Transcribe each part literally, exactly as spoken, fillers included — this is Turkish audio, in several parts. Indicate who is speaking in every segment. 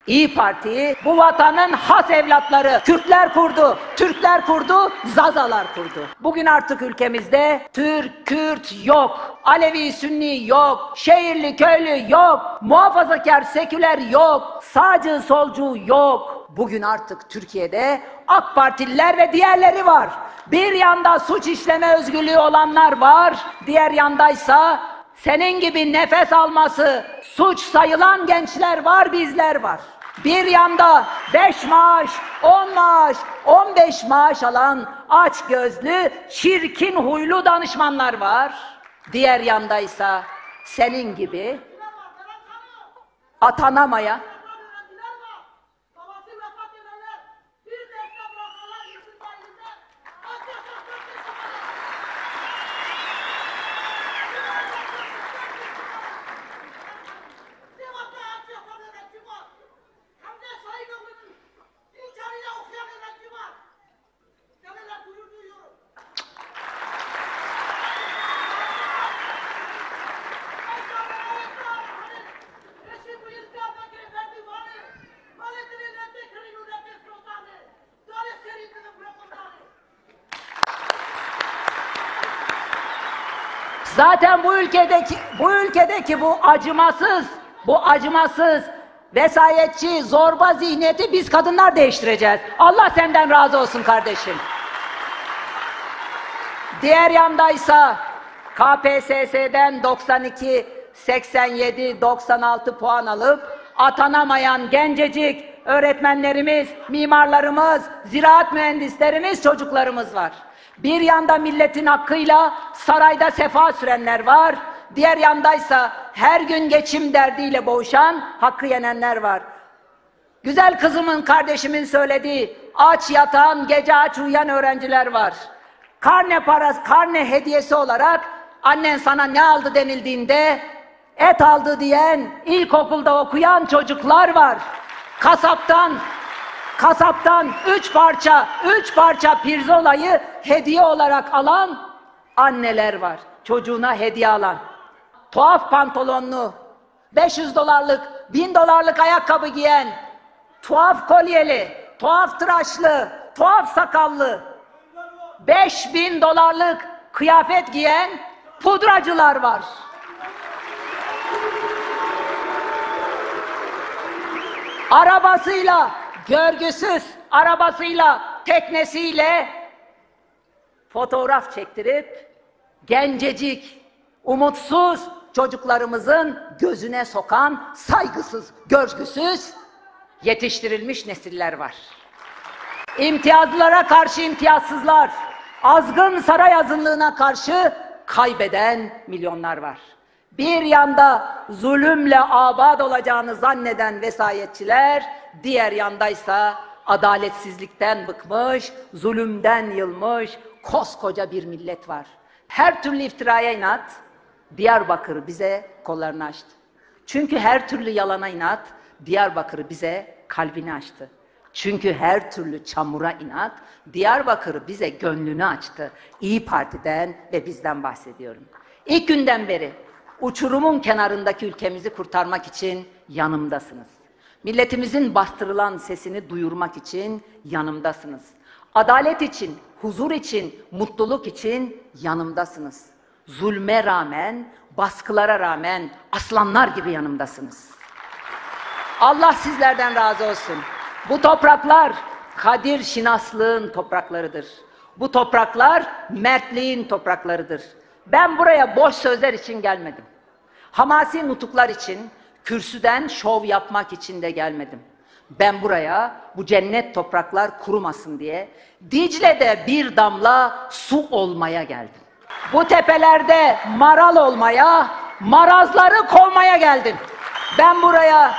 Speaker 1: İyi Parti'yi bu vatanın has evlatları Kürtler kurdu, Türkler kurdu, Zazalar kurdu. Bugün artık ülkemizde Türk, Kürt yok, Alevi, Sünni yok, şehirli, köylü yok, muhafazakar, seküler yok, sağcı, solcu yok. Bugün artık Türkiye'de AK Partililer ve diğerleri var. Bir yanda suç işleme özgürlüğü olanlar var, diğer yandaysa senin gibi nefes alması suç sayılan gençler var, bizler var. Bir yanda beş maaş, on maaş, on beş maaş alan aç gözlü, çirkin huylu danışmanlar var. Diğer yandaysa senin gibi atanamayan, zaten bu ülkedeki bu ülkedeki bu acımasız, bu acımasız, vesayetçi, zorba zihniyeti biz kadınlar değiştireceğiz. Allah senden razı olsun kardeşim. Diğer yandaysa K P S S'den doksan iki, seksen yedi, doksan altı puan alıp atanamayan gencecik öğretmenlerimiz, mimarlarımız, ziraat mühendislerimiz, çocuklarımız var. Bir yanda milletin hakkıyla sarayda sefa sürenler var, diğer yandaysa her gün geçim derdiyle boğuşan, hakkı yenenler var. Güzel kızımın, kardeşimin söylediği, aç yatan, gece aç uyuyan öğrenciler var. Karne parası, karne hediyesi olarak annen sana ne aldı denildiğinde et aldı diyen, ilkokulda okuyan çocuklar var. Kasaptan Kasaptan üç parça, üç parça pirzolayı hediye olarak alan anneler var. Çocuğuna hediye alan. Tuhaf pantolonlu, beş yüz dolarlık, bin dolarlık ayakkabı giyen, tuhaf kolyeli, tuhaf tıraşlı, tuhaf sakallı, beş bin dolarlık kıyafet giyen pudracılar var. Arabasıyla, görgüsüz arabasıyla, teknesiyle fotoğraf çektirip gencecik, umutsuz çocuklarımızın gözüne sokan saygısız, görgüsüz yetiştirilmiş nesiller var. İmtiyazlılara karşı imtiyazsızlar, azgın saray azınlığına karşı kaybeden milyonlar var. Bir yanda zulümle abad olacağını zanneden vesayetçiler, diğer yandaysa adaletsizlikten bıkmış, zulümden yılmış koskoca bir millet var. Her türlü iftiraya inat, Diyarbakır bize kollarını açtı. Çünkü her türlü yalana inat, Diyarbakır bize kalbini açtı. Çünkü her türlü çamura inat, Diyarbakır bize gönlünü açtı. İyi Parti'den ve bizden bahsediyorum. İlk günden beri uçurumun kenarındaki ülkemizi kurtarmak için yanımdasınız. Milletimizin bastırılan sesini duyurmak için yanımdasınız. Adalet için, huzur için, mutluluk için yanımdasınız. Zulme rağmen, baskılara rağmen aslanlar gibi yanımdasınız. Allah sizlerden razı olsun. Bu topraklar kadir şinaslığın topraklarıdır. Bu topraklar mertliğin topraklarıdır. Ben buraya boş sözler için gelmedim. Hamasi nutuklar için, kürsüden şov yapmak için de gelmedim. Ben buraya bu cennet topraklar kurumasın diye Dicle'de bir damla su olmaya geldim. Bu tepelerde maral olmaya, marazları kovmaya geldim. Ben buraya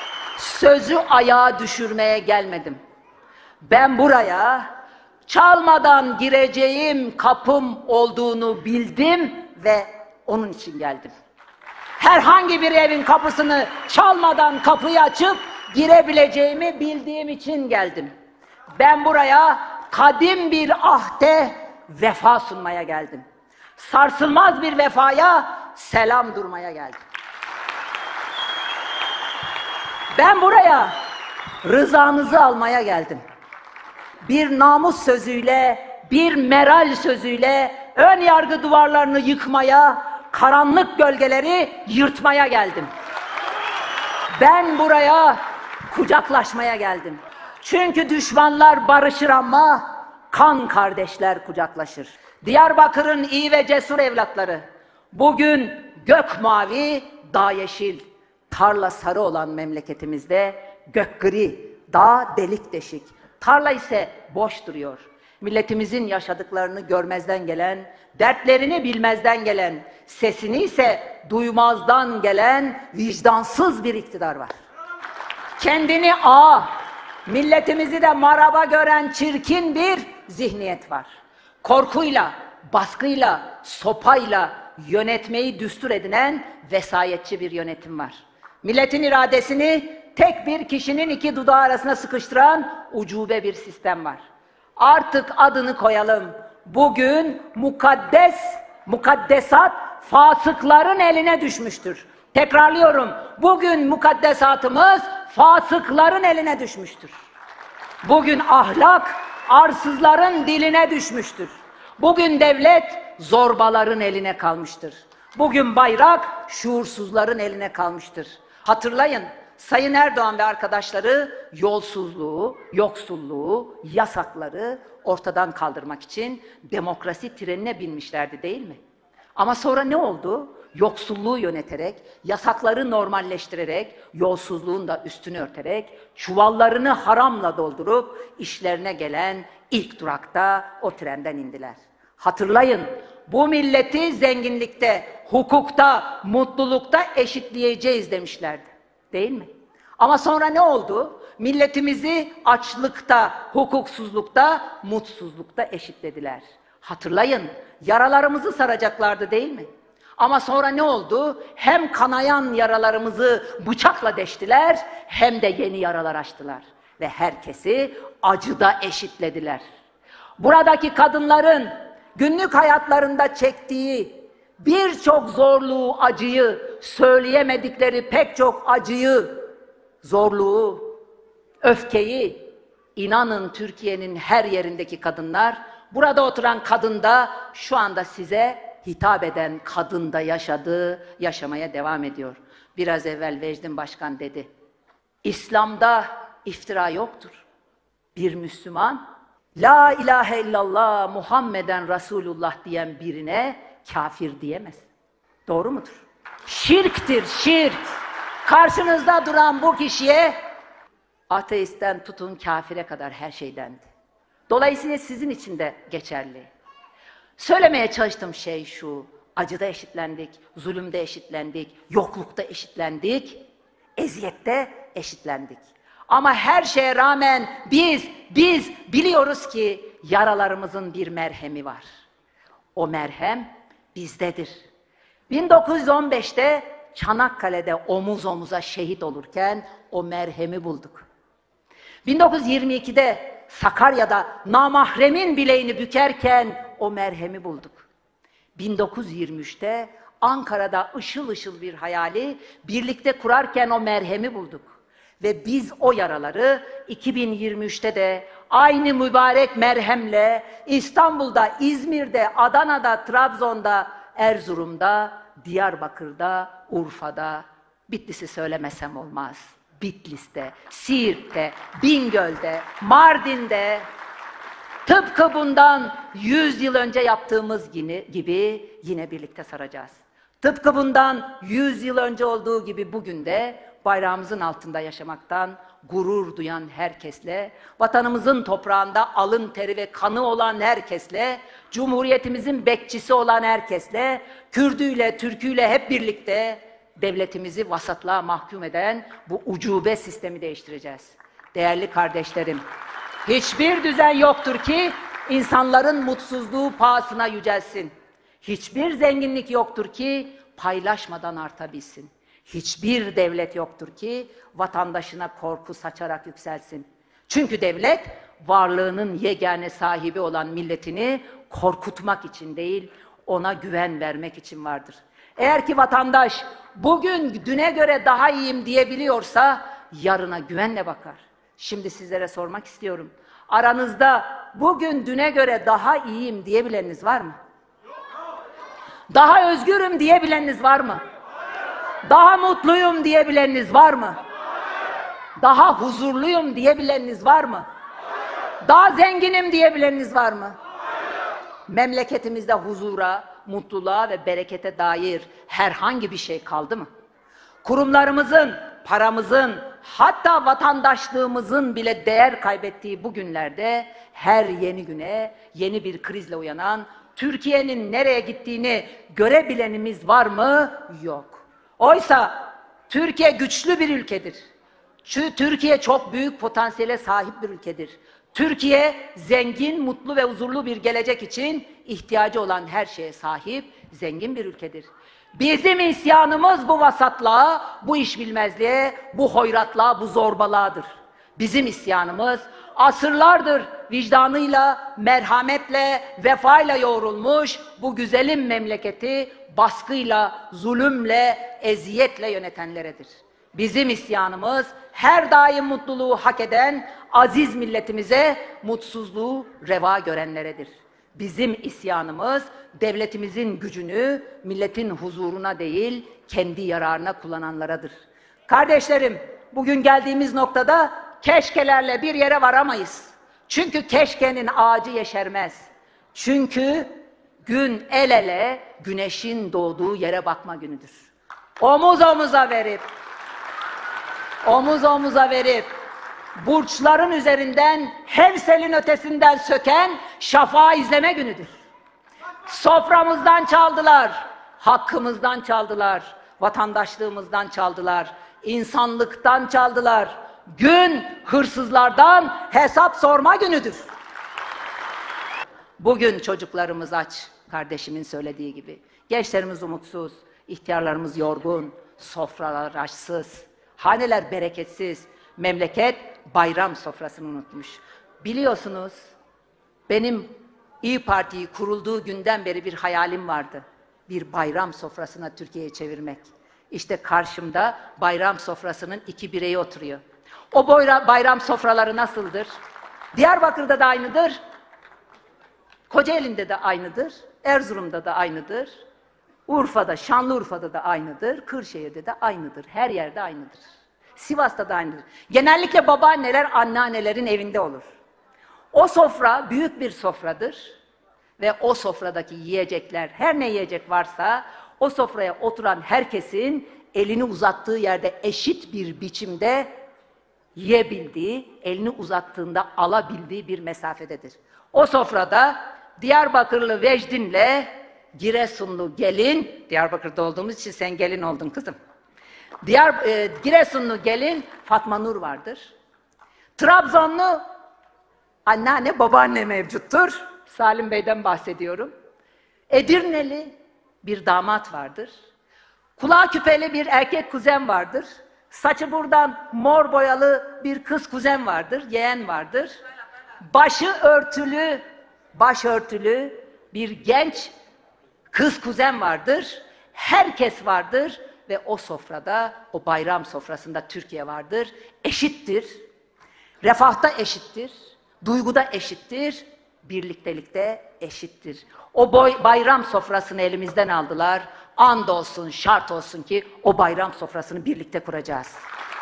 Speaker 1: sözü ayağa düşürmeye gelmedim. Ben buraya çalmadan gireceğim kapım olduğunu bildim ve onun için geldim. Herhangi bir evin kapısını çalmadan kapıyı açıp girebileceğimi bildiğim için geldim. Ben buraya kadim bir ahde vefa sunmaya geldim. Sarsılmaz bir vefaya selam durmaya geldim. Ben buraya rızanızı almaya geldim. Bir namus sözüyle, bir meral sözüyle ön yargı duvarlarını yıkmaya, karanlık gölgeleri yırtmaya geldim. Ben buraya kucaklaşmaya geldim. Çünkü düşmanlar barışır ama kan kardeşler kucaklaşır. Diyarbakır'ın iyi ve cesur evlatları bugün gök mavi, dağ yeşil, tarla sarı olan memleketimizde gök gri, dağ delik deşik, tarla ise boş duruyor. Milletimizin yaşadıklarını görmezden gelen, dertlerini bilmezden gelen, sesini ise duymazdan gelen vicdansız bir iktidar var. Kendini ağa, milletimizi de maraba gören çirkin bir zihniyet var. Korkuyla, baskıyla, sopayla yönetmeyi düstur edinen vesayetçi bir yönetim var. Milletin iradesini tek bir kişinin iki dudağı arasına sıkıştıran ucube bir sistem var. Artık adını koyalım. Bugün mukaddes, mukaddesat fasıkların eline düşmüştür. Tekrarlıyorum. Bugün mukaddesatımız fasıkların eline düşmüştür. Bugün ahlak arsızların diline düşmüştür. Bugün devlet zorbaların eline kalmıştır. Bugün bayrak şuursuzların eline kalmıştır. Hatırlayın, Sayın Erdoğan ve arkadaşları yolsuzluğu, yoksulluğu, yasakları ortadan kaldırmak için demokrasi trenine binmişlerdi değil mi? Ama sonra ne oldu? Yoksulluğu yöneterek, yasakları normalleştirerek, yolsuzluğun da üstünü örterek, çuvallarını haramla doldurup işlerine gelen ilk durakta o trenden indiler. Hatırlayın, bu milleti zenginlikte, hukukta, mutlulukta eşitleyeceğiz demişlerdi. Değil mi? Ama sonra ne oldu? Milletimizi açlıkta, hukuksuzlukta, mutsuzlukta eşitlediler. Hatırlayın, yaralarımızı saracaklardı değil mi? Ama sonra ne oldu? Hem kanayan yaralarımızı bıçakla deştiler, hem de yeni yaralar açtılar. Ve herkesi acıda eşitlediler. Buradaki kadınların günlük hayatlarında çektiği birçok zorluğu, acıyı, söyleyemedikleri pek çok acıyı, zorluğu, öfkeyi, inanın Türkiye'nin her yerindeki kadınlar, burada oturan kadın da şu anda size hitap eden kadın da yaşadığı, yaşamaya devam ediyor. Biraz evvel Vecdin Başkan dedi, İslam'da iftira yoktur. Bir Müslüman, La ilahe illallah Muhammeden Resulullah diyen birine kafir diyemez. Doğru mudur? Şirktir, şirk. Karşınızda duran bu kişiye ateistten tutun kafire kadar her şey dendi. Dolayısıyla sizin için de geçerli. Söylemeye çalıştığım şey şu, acıda eşitlendik, zulümde eşitlendik, yoklukta eşitlendik, eziyette eşitlendik. Ama her şeye rağmen biz, biz biliyoruz ki yaralarımızın bir merhemi var. O merhem bizdedir. bin dokuz yüz on beşte Çanakkale'de omuz omuza şehit olurken o merhemi bulduk. bin dokuz yüz yirmi ikide Sakarya'da namahremin bileğini bükerken o merhemi bulduk. bin dokuz yüz yirmi üçte Ankara'da ışıl ışıl bir hayali birlikte kurarken o merhemi bulduk. Ve biz o yaraları iki bin yirmi üçte de aynı mübarek merhemle İstanbul'da, İzmir'de, Adana'da, Trabzon'da, Erzurum'da, Diyarbakır'da, Urfa'da, Bitlis'i söylemesem olmaz. Bitlis'te, Siirt'te, Bingöl'de, Mardin'de, tıpkı bundan yüz yıl önce yaptığımız gibi yine birlikte saracağız. Tıpkı bundan yüz yıl önce olduğu gibi bugün de bayrağımızın altında yaşamaktan gurur duyan herkesle, vatanımızın toprağında alın teri ve kanı olan herkesle, Cumhuriyetimizin bekçisi olan herkesle, Kürdüyle, Türküyle hep birlikte devletimizi vasatlığa mahkum eden bu ucube sistemi değiştireceğiz. Değerli kardeşlerim, hiçbir düzen yoktur ki insanların mutsuzluğu pahasına yücelsin. Hiçbir zenginlik yoktur ki paylaşmadan artabilsin. Hiçbir devlet yoktur ki vatandaşına korku saçarak yükselsin. Çünkü devlet varlığının yegane sahibi olan milletini korkutmak için değil, ona güven vermek için vardır. Eğer ki vatandaş bugün düne göre daha iyiyim diyebiliyorsa yarına güvenle bakar. Şimdi sizlere sormak istiyorum. Aranızda bugün düne göre daha iyiyim diyebileniniz var mı? Daha özgürüm diyebileniniz var mı? Daha mutluyum diyebileniniz var mı? Daha huzurluyum diyebileniniz var mı? Daha zenginim diyebileniniz var mı? Memleketimizde huzura, mutluluğa ve berekete dair herhangi bir şey kaldı mı? Kurumlarımızın, paramızın, hatta vatandaşlığımızın bile değer kaybettiği bu günlerde her yeni güne yeni bir krizle uyanan, Türkiye'nin nereye gittiğini görebilenimiz var mı? Yok. Oysa Türkiye güçlü bir ülkedir. Çünkü Türkiye çok büyük potansiyele sahip bir ülkedir. Türkiye zengin, mutlu ve huzurlu bir gelecek için ihtiyacı olan her şeye sahip, zengin bir ülkedir. Bizim isyanımız bu vasatlığa, bu işbilmezliğe, bu hoyratlığa, bu zorbalığadır. Bizim isyanımız asırlardır vicdanıyla, merhametle, vefayla yoğrulmuş bu güzelim memleketi baskıyla, zulümle, eziyetle yönetenleredir. Bizim isyanımız her daim mutluluğu hak eden aziz milletimize mutsuzluğu reva görenleredir. Bizim isyanımız devletimizin gücünü milletin huzuruna değil kendi yararına kullananlaradır. Kardeşlerim, bugün geldiğimiz noktada keşkelerle bir yere varamayız. Çünkü keşkenin ağacı yeşermez. Çünkü gün el ele güneşin doğduğu yere bakma günüdür. Omuz omuza verip omuz omuza verip burçların üzerinden Hevsel'in ötesinden söken şafağı izleme günüdür. Soframızdan çaldılar, hakkımızdan çaldılar, vatandaşlığımızdan çaldılar, insanlıktan çaldılar. Gün hırsızlardan hesap sorma günüdür. Bugün çocuklarımız aç, kardeşimin söylediği gibi. Gençlerimiz umutsuz, ihtiyarlarımız yorgun, sofralar açsız, haneler bereketsiz, memleket bayram sofrasını unutmuş. Biliyorsunuz, benim İYİ Parti'yi kurulduğu günden beri bir hayalim vardı. Bir bayram sofrasına Türkiye'yi çevirmek. İşte karşımda bayram sofrasının iki bireyi oturuyor. O bayram sofraları nasıldır? Diyarbakır'da da aynıdır, Kocaeli'nde de aynıdır, Erzurum'da da aynıdır, Urfa'da, Şanlıurfa'da da aynıdır, Kırşehir'de de aynıdır, her yerde aynıdır. Sivas'ta da aynıdır. Genellikle babaanneler, anneannelerin evinde olur. O sofra büyük bir sofradır ve o sofradaki yiyecekler, her ne yiyecek varsa o sofraya oturan herkesin elini uzattığı yerde eşit bir biçimde yiyebildiği, elini uzattığında alabildiği bir mesafededir. O sofrada Diyarbakırlı Vecdin'le Giresunlu gelin, Diyarbakır'da olduğumuz için sen gelin oldun kızım. Diyar, e, Giresunlu gelin Fatma Nur vardır. Trabzonlu anneanne, babaanne mevcuttur. Salim Bey'den bahsediyorum. Edirneli bir damat vardır. Kulağı küpeli bir erkek kuzen vardır. Saçı buradan mor boyalı bir kız kuzen vardır, yeğen vardır. Başı örtülü, başörtülü bir genç kız kuzen vardır. Herkes vardır ve o sofrada, o bayram sofrasında Türkiye vardır. Eşittir, refahta eşittir, duyguda eşittir, birliktelikte eşittir. O boy, bayram sofrasını elimizden aldılar. Andolsun, şart olsun ki o bayram sofrasını birlikte kuracağız.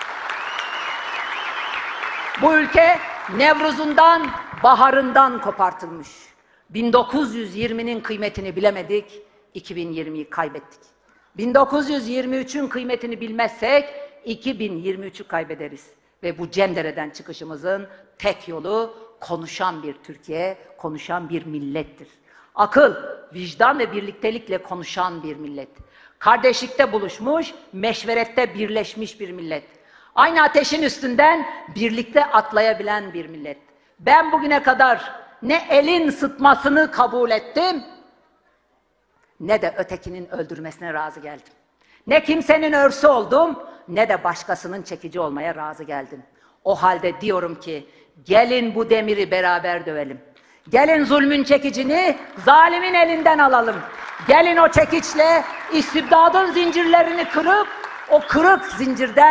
Speaker 1: Bu ülke Nevruz'undan, baharından kopartılmış. bin dokuz yüz yirminin kıymetini bilemedik, iki bin yirmiyi kaybettik. bin dokuz yüz yirmi üçün kıymetini bilmezsek iki bin yirmi üçü kaybederiz. Ve bu cendereden çıkışımızın tek yolu konuşan bir Türkiye, konuşan bir millettir. Akıl, vicdan ve birliktelikle konuşan bir millet. Kardeşlikte buluşmuş, meşverette birleşmiş bir millet. Aynı ateşin üstünden birlikte atlayabilen bir millet. Ben bugüne kadar ne elin sıtmasını kabul ettim, ne de ötekinin öldürmesine razı geldim. Ne kimsenin örsü oldum, ne de başkasının çekici olmaya razı geldim. O halde diyorum ki, gelin bu demiri beraber dövelim. Gelin zulmün çekicini zalimin elinden alalım. Gelin o çekiçle istibdadın zincirlerini kırıp, o kırık zincirden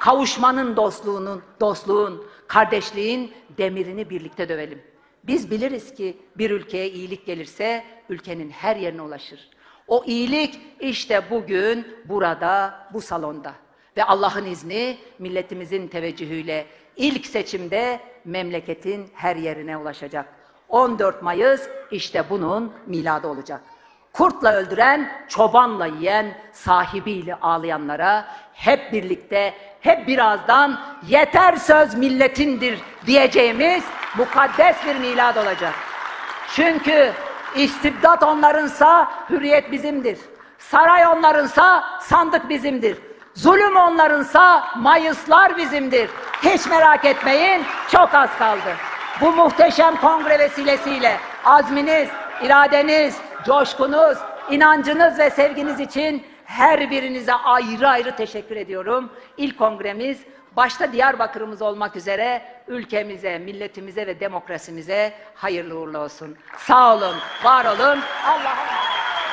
Speaker 1: kavuşmanın dostluğunun, dostluğun, kardeşliğin demirini birlikte dövelim. Biz biliriz ki bir ülkeye iyilik gelirse ülkenin her yerine ulaşır. O iyilik işte bugün burada, bu salonda. Ve Allah'ın izni milletimizin teveccühüyle ilk seçimde memleketin her yerine ulaşacak. on dört Mayıs işte bunun miladı olacak. Kurtla öldüren, çobanla yiyen, sahibiyle ağlayanlara hep birlikte, hep birazdan yeter söz milletindir diyeceğimiz mukaddes bir milad olacak. Çünkü istibdat onlarınsa hürriyet bizimdir. Saray onlarınsa sandık bizimdir. Zulüm onlarınsa Mayıslar bizimdir. Hiç merak etmeyin, çok az kaldı. Bu muhteşem kongre vesilesiyle azminiz, iradeniz, coşkunuz, inancınız ve sevginiz için her birinize ayrı ayrı teşekkür ediyorum. İlk kongremiz başta Diyarbakır'ımız olmak üzere ülkemize, milletimize ve demokrasimize hayırlı uğurlu olsun. Sağ olun, var olun. Allah'a